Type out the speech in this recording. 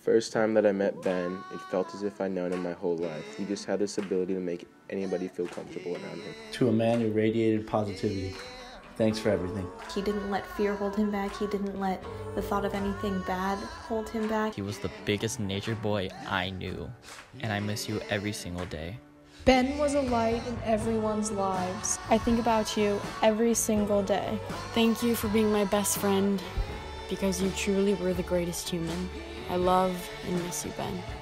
First time that I met Ben, it felt as if I'd known him my whole life. He just had this ability to make anybody feel comfortable around him. To a man who radiated positivity, thanks for everything. He didn't let fear hold him back. He didn't let the thought of anything bad hold him back. He was the biggest nature boy I knew, and I miss you every single day. Ben was a light in everyone's lives. I think about you every single day. Thank you for being my best friend, because you truly were the greatest human. I love and miss you, Ben.